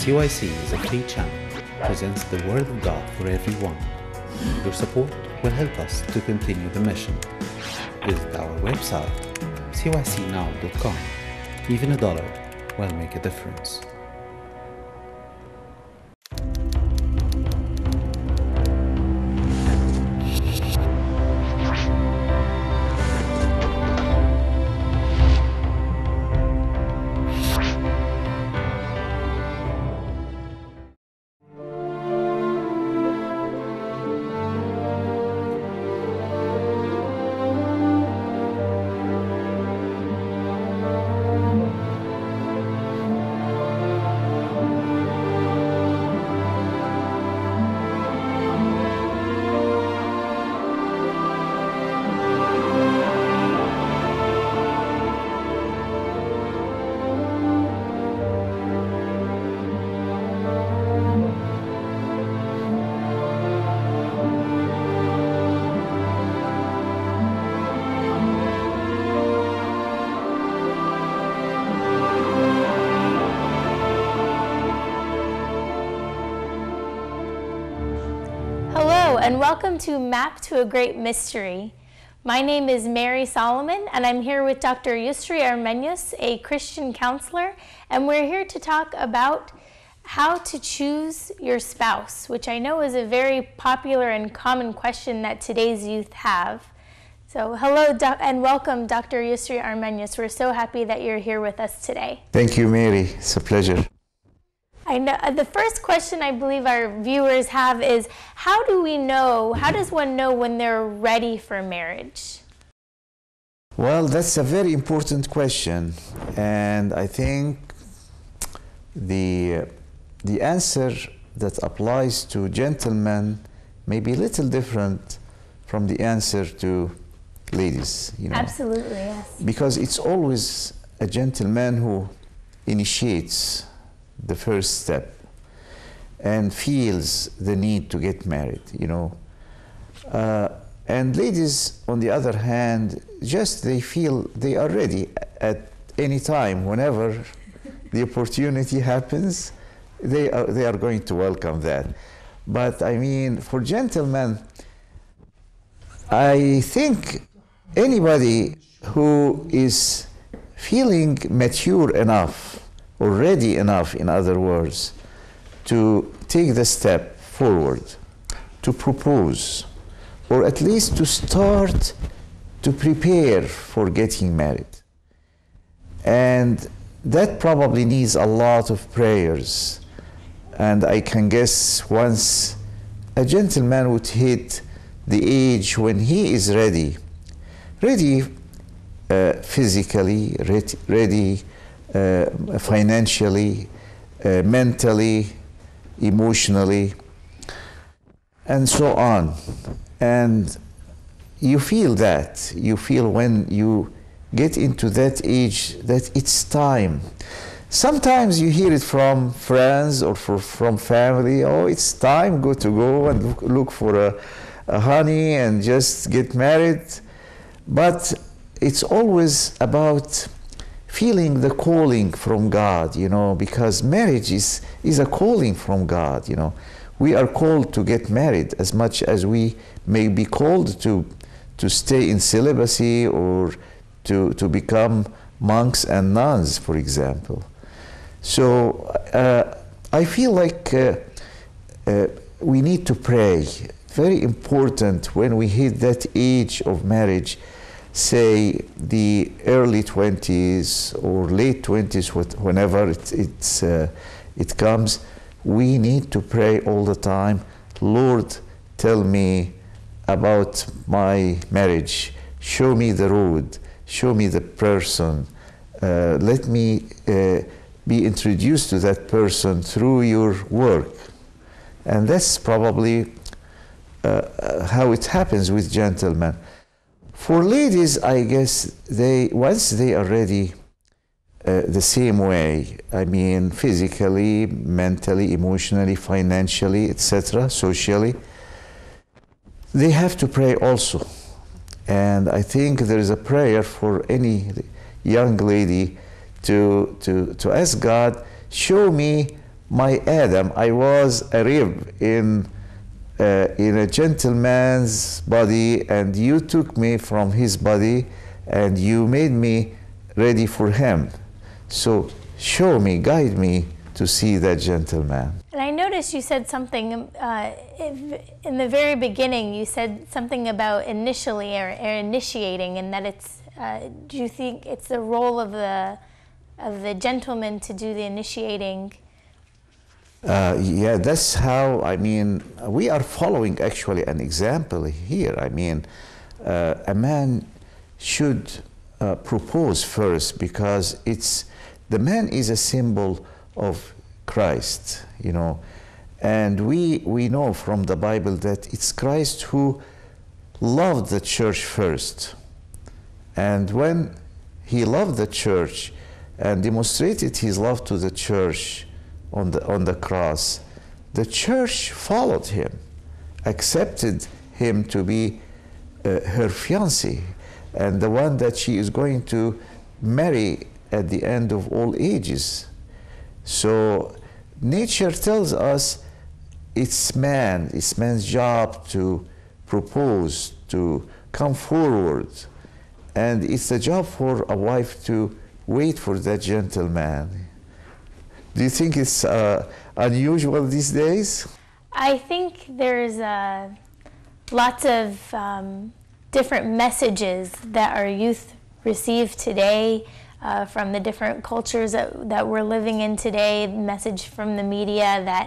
CYC is a free channel, presents the Word of God for everyone. Your support will help us to continue the mission. Visit our website, cycnow.com. Even $1 will make a difference. And welcome to Map to a Great Mystery. My name is Mary Solomon, and I'm here with Dr. Yusri Armenius, a Christian counselor, and we're here to talk about how to choose your spouse, which I know is a very popular and common question that today's youth have. So hello and welcome, Dr. Yusri Armenius. We're so happy that you're here with us today. Thank you, Mary. It's a pleasure. I know the first question I believe our viewers have is, how does one know when they're ready for marriage? Well, that's a very important question, and I think the answer that applies to gentlemen may be a little different from the answer to ladies. Absolutely, yes. Because it's always a gentleman who initiates the first step and feels the need to get married, and ladies, on the other hand, they feel they are ready at any time. Whenever the opportunity happens, they are going to welcome that. But I mean, for gentlemen, I think anybody who is feeling mature enough or ready enough, in other words, to take the step forward, to propose, or at least to start to prepare for getting married. And that probably needs a lot of prayers. And I can guess once a gentleman would hit the age when he is ready physically, ready financially, mentally, emotionally, and so on. And you feel when you get into that age that it's time. Sometimes you hear it from friends or from family, oh, it's time to go and look for a honey and just get married. But it's always about feeling the calling from God, because marriage is a calling from God, We are called to get married as much as we may be called to stay in celibacy or to become monks and nuns, for example. So I feel like we need to pray. Very important when we hit that age of marriage, say the early 20s or late 20s, whenever it comes, we need to pray all the time, Lord, tell me about my marriage, show me the road, show me the person, let me be introduced to that person through your work. And that's probably how it happens with gentlemen. For ladies, I guess once they are ready the same way, I mean physically, mentally, emotionally, financially, etc., socially, they have to pray also. And I think there is a prayer for any young lady to ask God, show me my Adam, I was a rib in a gentleman's body, and you took me from his body and you made me ready for him. So show me, guide me to see that gentleman. And I noticed you said something in the very beginning. You said something about initially or initiating, and that it's. Do you think it's the role of the gentleman to do the initiating? Yeah, that's how, I mean, we are following actually an example here. I mean, a man should propose first, because the man is a symbol of Christ, you know. And we know from the Bible that it's Christ who loved the church first. And when he loved the church and demonstrated his love to the church on the cross, the church followed him, accepted him to be her fiancé, and the one that she is going to marry at the end of all ages. So nature tells us it's man's job to propose, to come forward, and it's the job for a wife to wait for that gentleman. Do you think it's unusual these days? I think there's lots of different messages that our youth receive today from the different cultures that we're living in today, message from the media that,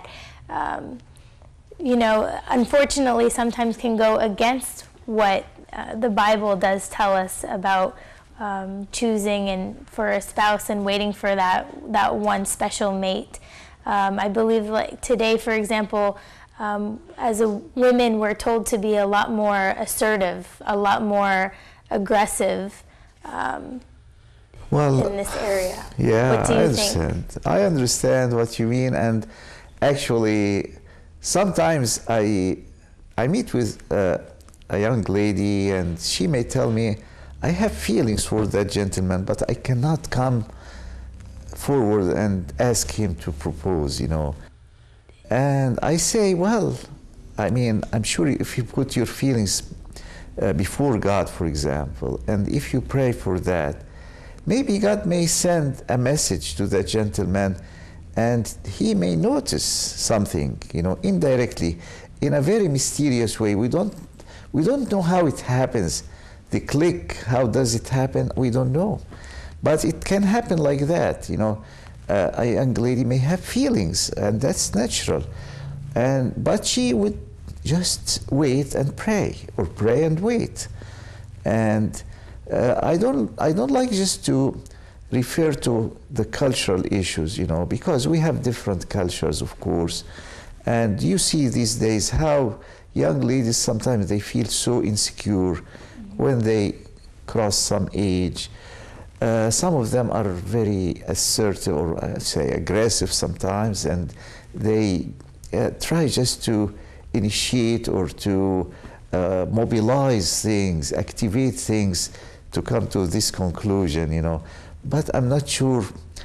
you know, unfortunately sometimes can go against what the Bible does tell us about choosing and for a spouse and waiting for that one special mate. I believe, like today, for example, as women, we're told to be a lot more assertive, a lot more aggressive in this area. Yeah, what do you I understand. I understand what you mean, and actually, sometimes I meet with a young lady, and she may tell me, I have feelings for that gentleman, but I cannot come forward and ask him to propose, you know. And I say, well, I mean, I'm sure if you put your feelings before God, for example, and if you pray for that, maybe God may send a message to that gentleman, and he may notice something, you know, indirectly, in a very mysterious way. We don't know how it happens. The click, how does it happen? We don't know. But it can happen like that, you know. A young lady may have feelings, and that's natural. But she would just wait and pray, or pray and wait. And I don't like just to refer to the cultural issues, you know, because we have different cultures, of course. And you see these days how young ladies, sometimes they feel so insecure when they cross some age. Some of them are very assertive, or say aggressive sometimes, and they try just to initiate or to mobilize things, activate things to come to this conclusion, you know. But I'm not sure,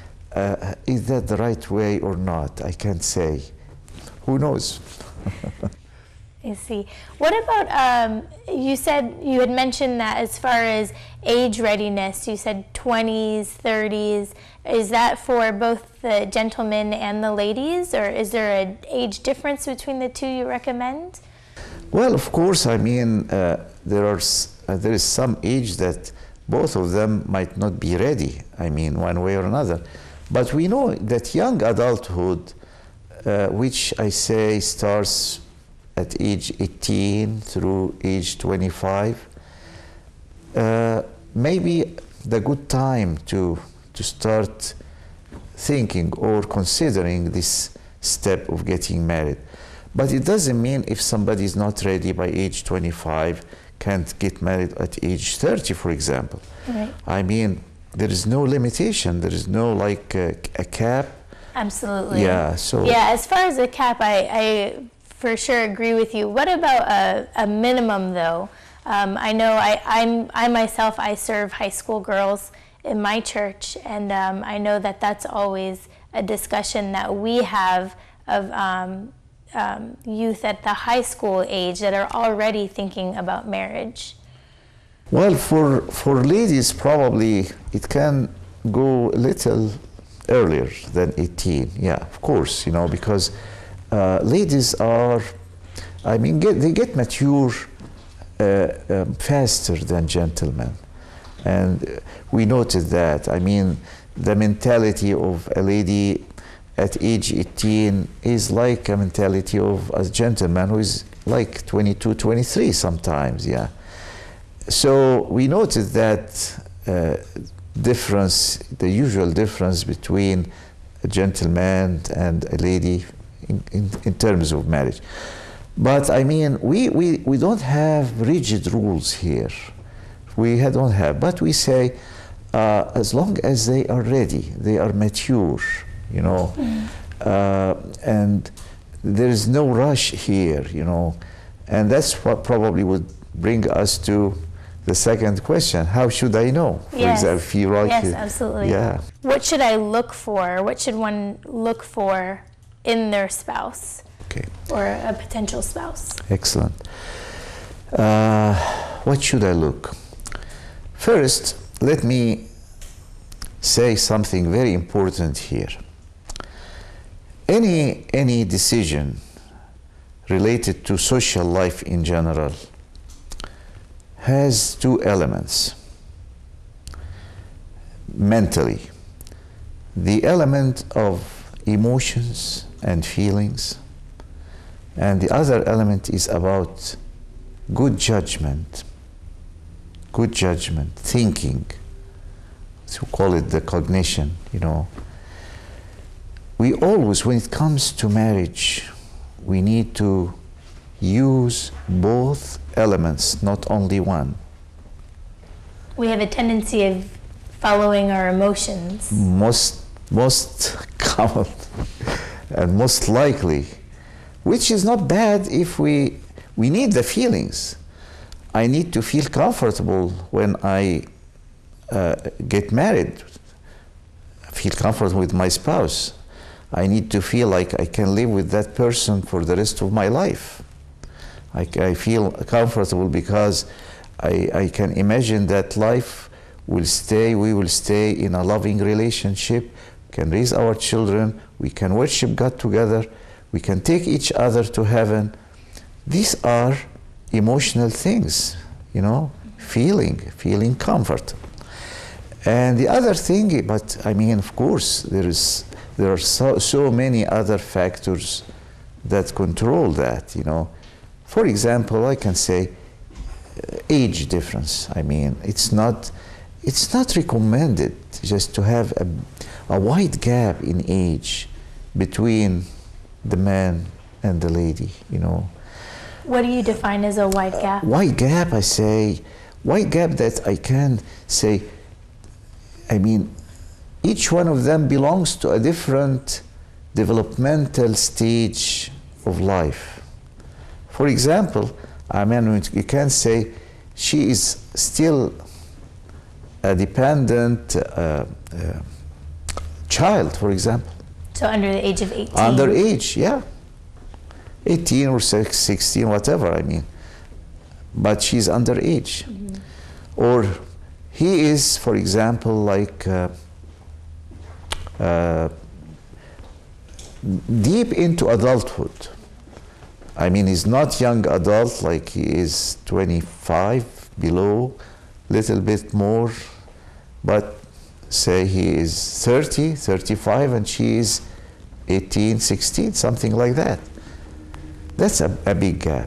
is that the right way or not? I can't say. Who knows? I see. What about, you said, you had mentioned that as far as age readiness, you said 20s, 30s. Is that for both the gentlemen and the ladies, or is there an age difference between the two you recommend? Well, of course, I mean, there is some age that both of them might not be ready, I mean, one way or another. But we know that young adulthood, which I say starts at age 18 through age 25, maybe the good time to start thinking or considering this step of getting married. But it doesn't mean if somebody is not ready by age 25, can't get married at age 30, for example. Right. I mean, there is no limitation. There is no like a cap. Absolutely. Yeah. So. Yeah. As far as a cap, I for sure agree with you. What about a minimum, though? I know I myself, I serve high school girls in my church, and I know that that's always a discussion that we have of youth at the high school age that are already thinking about marriage? Well, for ladies, probably it can go a little earlier than 18. Yeah, of course, because ladies are, they get mature faster than gentlemen. And we noted that. The mentality of a lady at age 18 is like a mentality of a gentleman who is like 22, 23 sometimes, yeah. So we noted that difference, the usual difference between a gentleman and a lady in terms of marriage. But we don't have rigid rules here. We don't have, but we say as long as they are ready, they are mature, and there is no rush here, and that's what probably would bring us to the second question: how should I know? Yes. Yes, absolutely. Yeah. What should I look for? What should one look for in their spouse? Okay. Or a potential spouse? Excellent. What should I look? First, let me say something very important here. Any decision related to social life in general has two elements. Mentally, the element of emotions and feelings, and the other element is about good judgment, thinking. So call it the cognition, We always, when it comes to marriage, we need to use both elements, not only one. We have a tendency of following our emotions. Most common and most likely, which is not bad if we need the feelings. I need to feel comfortable when I get married, feel comfortable with my spouse. I need to feel like I can live with that person for the rest of my life. I feel comfortable because I can imagine that life will stay, we will stay in a loving relationship, can raise our children, we can worship God together, we can take each other to heaven. These are emotional things, feeling comfort. And the other thing, but of course, there are so many other factors that control that, For example, I can say age difference. It's not recommended just to have a wide gap in age between the man and the lady, What do you define as a wide gap? Wide gap, I say, wide gap that I can say, each one of them belongs to a different developmental stage of life. For example, you can say she is still a dependent child, for example. So under the age of 18? Under age, yeah. 18 or 16, whatever, But she's underage. Mm-hmm. Or he is, for example, like deep into adulthood. He's not young adult, like he is 25, below, little bit more, but say he is 30, 35, and she is 18, 16, something like that. That's a big gap.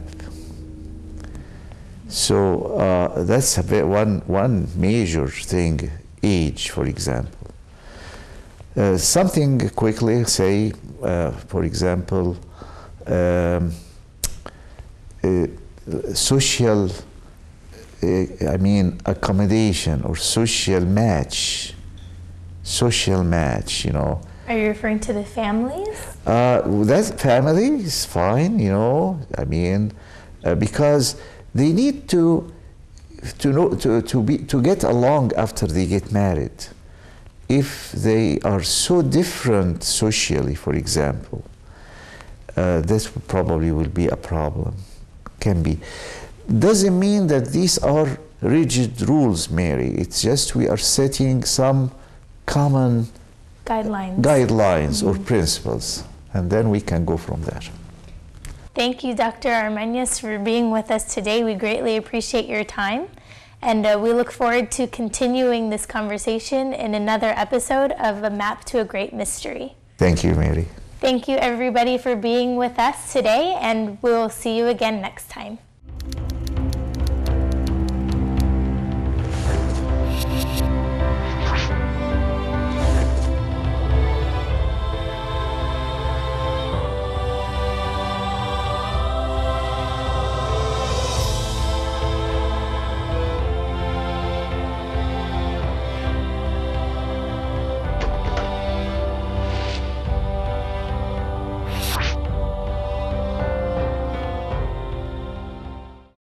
So that's one major thing, age, for example. Something quickly, say, for example, social, accommodation or social match, Are you referring to the families? That family is fine, because they need to get along after they get married. if they are so different socially, for example, this probably will be a problem. Can be. Doesn't mean that these are rigid rules, Mary. It's just we are setting some common guidelines or principles, and then we can go from there. Thank you, Dr. Armenius, for being with us today. We greatly appreciate your time, and we look forward to continuing this conversation in another episode of A Map to a Great Mystery. Thank you, Mary. Thank you, everybody, for being with us today, and we'll see you again next time.